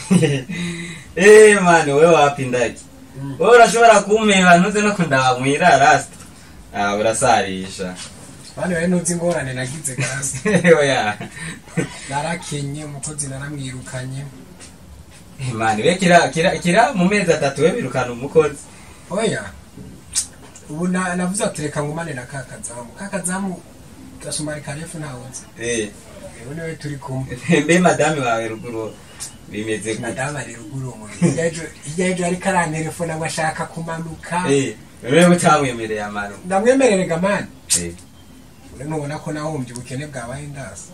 mani wewe wapi ndaki wewe urashobora kumeba ntuze no kundamwira rasta urasarisha bane wewe ntuzi ingorane nagize karasi oya narakenye umukozi naramwirukanye mani we kira mu mezi 3 we birukana umukozi oya ubu navuze atereka ngumane na kakazamu gasumari karefu ntawuzi ubu niwe turi kumwe mbe madame wawe ruguru bimeze madame ari ruguru mu ijeje ari karantelefona ngo ashaka kumanuka wewe utamwemereye amaro ndamwemerere gamani ure nubona ko nahombye ubukene bwabaye ndasi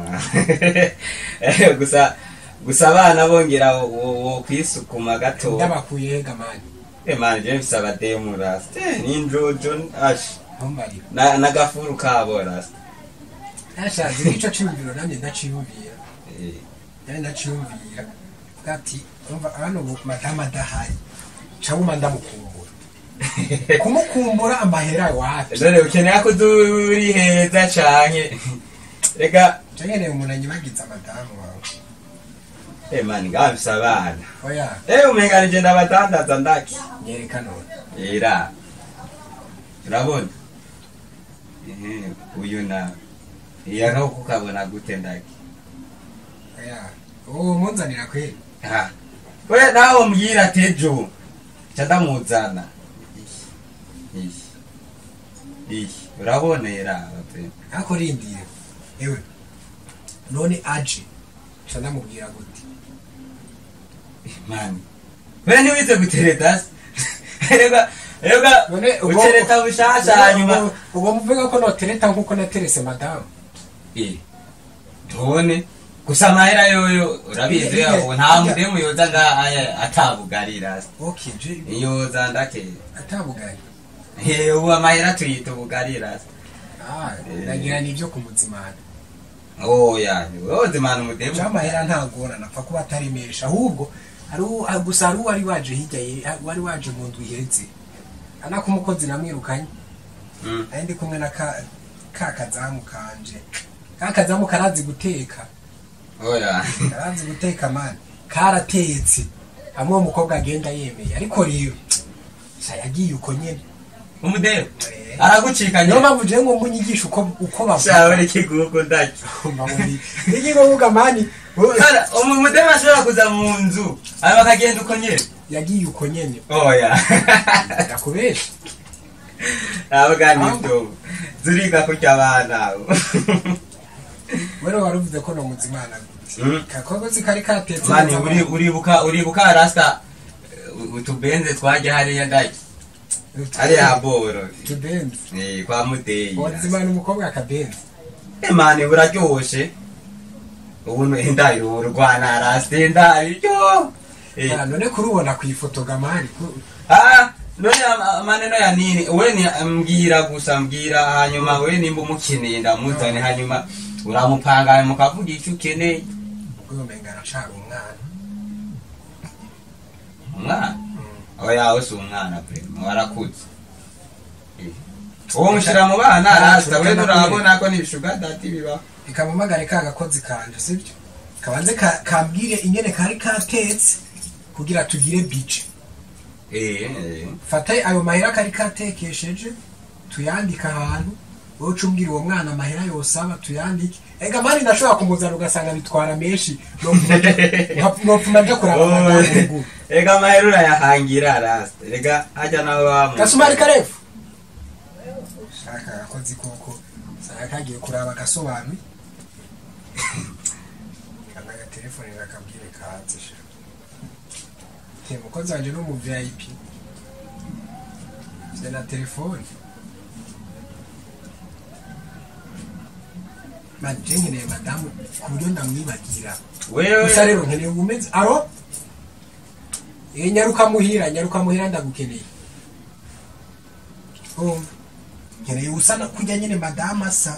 gusa abana bongera wo kwisukuma gato ndabakuye gamani mani je mfisaba demu rasta ninjojo ash ntumbari nagafuru kabo rasta ashaje ico cyumviro namye ndaciyumvira ndaciyumvira gati umva abantu bo madama dahari cyangwa ndamukumbura kumukumbura amahera wapi none ukeneye ko duri heza canke rega cyane umuntu anyibagiza madamu wawe mani ngabisa abana oya umengana je ndabatandaza ndaki nyereka none era urabona uyu na yaro kukabona gute ndaki munzanira kweli we nawe mbwira tejo cyandamuzana urabona era ako rindire ewe none aje cyandamubwira gute mani we niwize gutereta rega utereta bushasha hanyuma ubo muvuga ko notereta nkuko naterese madamu tubone gusa amahera yoyo urabizi yabo nta mudemu yoza nga atabugarira yoza ndake atabugari ubu amahera tuyita ubugarira nagira nibyo kumuzimana oya uzimana umudemu amahera ntagora napfa kuba atarimesha ahubwo gusa ari wari waje hirya wari waje mu ndwi ihetse anako umukozi namwirukanye ndi kumwe na kakazamu kanje kakazamu karazi guteka oya karazi guteka mani karatetse hamwe umukobwa agenda yemeye ariko rero sayagiye uko nyene umudero aragucikanye no bavuje ngo munyigisha uko bavuga shawe kiguko ndaki mbaboni igigo vuga mani kara umudero ashobora kuza mu nzu aba bakagenda uko nyene yagiye uko nyene oya yakubesha abagani byo zuriga kurya abana wero waruvuze ko no muzimana kakoko zikari katetse mani uribuka rasta utubenze twaje hariya ndaki ari aboro tubenze kwa mudeyi wazimana umukobwa akabenze mani buraryoshe ubuno indahiro urwana rasta indahiro none kurubona ku ifoto gamari none maneno ya nini we ni mbwira gusa mbwira hanyuma we nimba umukeneye ndamuzane hanyuma uramupanga mukavuga icyo ukeneye ubwomengana nshaka umwana oya usi umwana pe warakuze uwo mushira mu bana rasta we turabona ko nibishuga dati biba ikamumagare kagakozi kanje sibyo kabanze kambwire ingene kari katetse kugira tugire bice fata ayo mahera kari katekesheje tuyandika ahantu wowe umbwira uwo mwana amahera yosaba tuyandike ega mari ndashobora kumuzana ugasanga bitwara menshi nopfuma nje kuraba madamu ega mahera urayahangira rasta ega hajya nawe wamu gasumari karefu shaka gakozi koko saka kagiye kuraba gasobanui kana ga telefone ngakabwire katse mukozi wanje no mu VIP na telefone majengene madamu kuburyo ndamwibagira wewe gusa rero nkeneye umeze aro nyaruka muhira ndagukeneye nkeneye usana kujya nyene madamu asa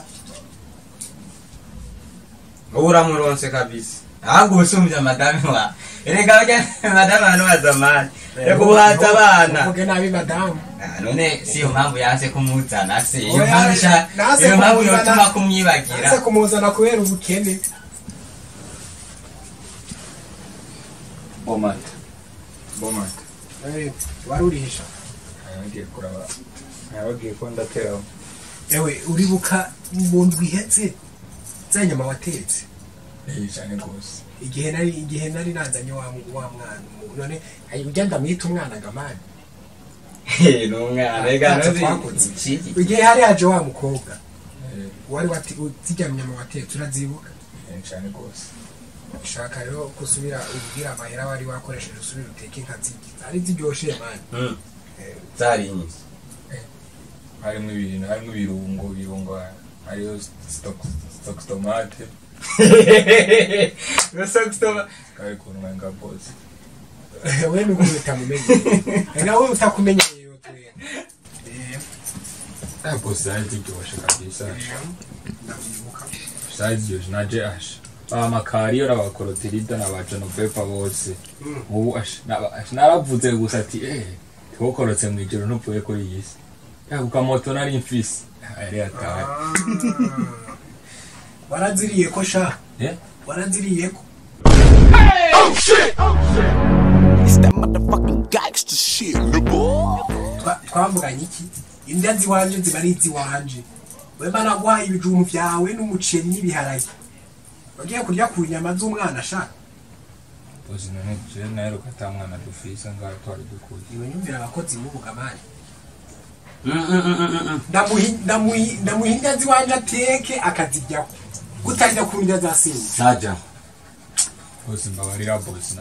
uramuronse kabisa ahubwo usumbya madamu wa erega bajya madamu hano bazamani rego buhaza abana uvuge nabi madamu none siyo mpamvu yanse kumuzana se iyo mpamvu yotuma kumwibagira ase kumuzana kubera ubukene bomata wari urihisha ngiye kuraba nabagiye ko ndatera ewe uribuka mu ndwi ihetse za nyama watetse cyane rwose igihe nari nanzanye wa mwana none ujya ndamwita umwana gamani n'umwana rega twakoze igihe hari haje wa mukobwa wari zijya nyama watetse urazibuka cyane rwose shaka rero kusubira ubwira amahera wari wakoresheje usubira uteke inka zari ziryoshe mani zari nyinshi harimo ibirungo hariyo stock tomate kari kuntu mwenga boss wewe nuko utamumenye nawe utakumenyeye yo twene boss zari ziryoshe kabisa zari ziryoshe na Josh amakari yora bakorotirida n'abajano pepa bose ubu naravuze gusa ati twokorotse mu ijoro ntupuye kuri yisi yaguka moto nari mfisi ari ataye waraziriye ko sha waraziriye ko oh shit it's that motherfucking gangster shit nigga twavuganye iki indya ziwanje zibari ziwanje weba naguhaye ibijumbu byawe n'umuceri n'ibiharage bagiye kurya ku nyama z'umwana sha bosi none je naero katamwana dufisa ngaho twari dukuye iwe nyumvira abakozi mu bugamani ndamuhinda ziwanje ateke akaziryaho gutarya ku ndya za sinzi saja bosi mbabarira bosi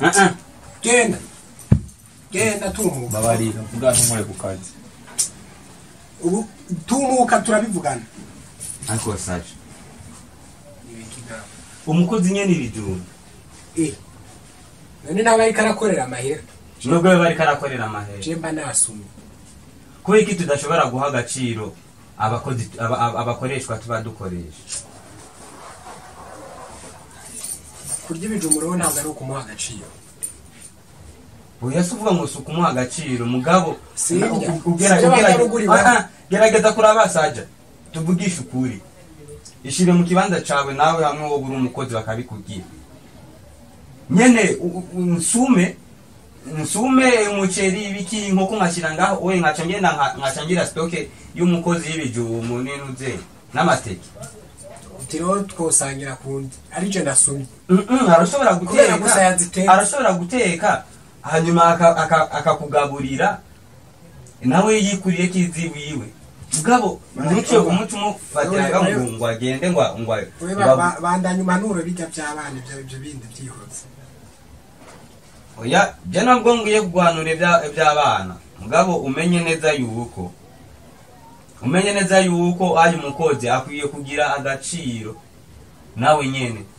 genda tumuka mbabarira mvuga ntumure ku kazi ubu tumuka turabivugana ariko saja umukozi nyene ibijumbu none nawe ariko arakorera amahera nubwo we bariko arakorera amahera jemba nasumye kubera iki tudashobora guha agaciro abakozi abakoreshwa tuba dukoresha kurya ibijumbu rero ntabwo ari ukumuha agaciro oya si uvuga ngo si ukumuha agaciro mugabo Sirya. gerageza kuraba saja tuvugisha ukuri ishire mu kibanza cawe nawe hamwe wo buri umukozi bakabikubwira nyene nsume umuceri ibiki nkoko nkashira ngaho we nkacangira stoke y'umukozi y'ibijumbu ninuze n'amateke utiro twosangira kundi ari je nasumye arashobora guteka hanyuma akakugaburira nawe yikuriye kizibu yiwe mugabo umuco umufatiraga ngo agende ngo bandanye manuro bijya by'abana ibyo bindi byihuse oya je nabwo ngiye kugwanura iby'abana mugabo umenye neza yuko ayo mukozi akwiye kugira agaciro nawe nyene